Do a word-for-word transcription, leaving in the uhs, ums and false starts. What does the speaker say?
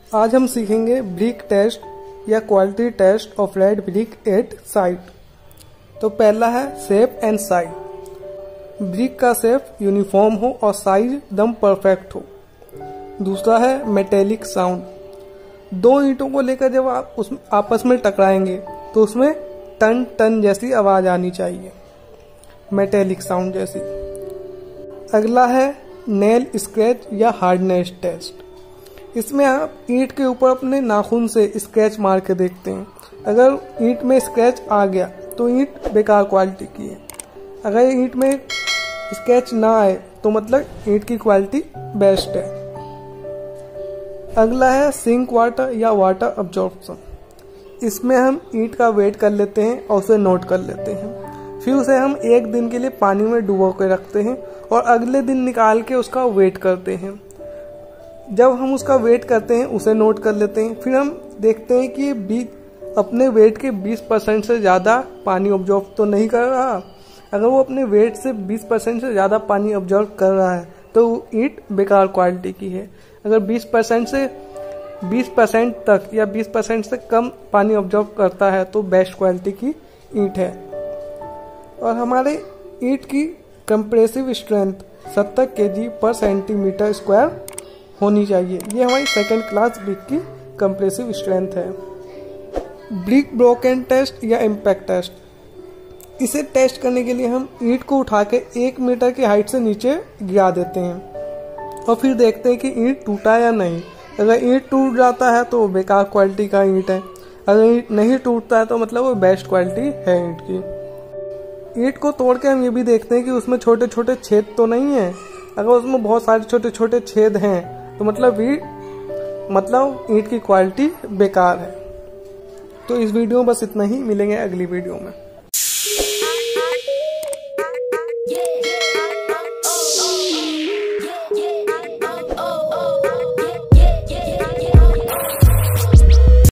आज हम सीखेंगे ब्रिक टेस्ट या quality test of red brick at site. तो पहला है शेप एंड साइज। ब्रिक का शेप यूनिफॉर्म हो और साइज एकदम परफेक्ट हो। दूसरा है मेटेलिक साउंड। दो ईंटों को लेकर जब आप उस आपस में टकराएंगे तो उसमें टन टन जैसी आवाज आनी चाहिए, मेटेलिक साउंड जैसी। अगला है नेल स्क्रैच या हार्डनेस टेस्ट। इसमें आप ईंट के ऊपर अपने नाखून से स्क्रैच मार के देखते हैं। अगर ईंट में स्क्रैच आ गया तो ईंट बेकार क्वालिटी की है। अगर ईंट में स्क्रैच ना आए तो मतलब ईंट की क्वालिटी बेस्ट है। अगला है सिंक वाटर या वाटर अब्जॉर्प्शन। इसमें हम ईंट का वेट कर लेते हैं और उसे नोट कर लेते हैं। फिर उसे हम एक दिन के लिए पानी में डुबो के रखते हैं और अगले दिन निकाल के उसका वेट करते हैं। जब हम उसका वेट करते हैं उसे नोट कर लेते हैं। फिर हम देखते हैं कि ये अपने वेट के बीस परसेंट से ज़्यादा पानी ऑब्जॉर्व तो नहीं कर रहा। अगर वो अपने वेट से बीस परसेंट से ज़्यादा पानी ऑब्जॉर्व कर रहा है तो वो ईंट बेकार क्वालिटी की है। अगर बीस परसेंट से बीस परसेंट तक या बीस परसेंट से कम पानी ऑब्जॉर्व करता है तो बेस्ट क्वालिटी की ईंट है। और हमारे ईंट की कंप्रेसिव स्ट्रेंथ सत्तर केजी पर सेंटीमीटर स्क्वायर होनी चाहिए। ये हमारी सेकेंड क्लास ब्रिक की कंप्रेसिव स्ट्रेंथ है। ब्रिक ब्रोकन टेस्ट या इम्पैक्ट टेस्ट। इसे टेस्ट करने के लिए हम ईंट को उठा के एक मीटर की हाइट से नीचे गिरा देते हैं और फिर देखते हैं कि ईंट टूटा या नहीं। अगर ईंट टूट जाता है तो वो बेकार क्वालिटी का ईंट है। अगर ईंट नहीं टूटता है तो मतलब वो बेस्ट क्वालिटी है ईंट की। ईंट को तोड़ के हम ये भी देखते हैं कि उसमें छोटे छोटे छेद तो नहीं है। अगर उसमें बहुत सारे छोटे छोटे छेद हैं तो मतलब ईंट मतलब ईंट की क्वालिटी बेकार है। तो इस वीडियो में बस इतना ही। मिलेंगे अगली वीडियो में।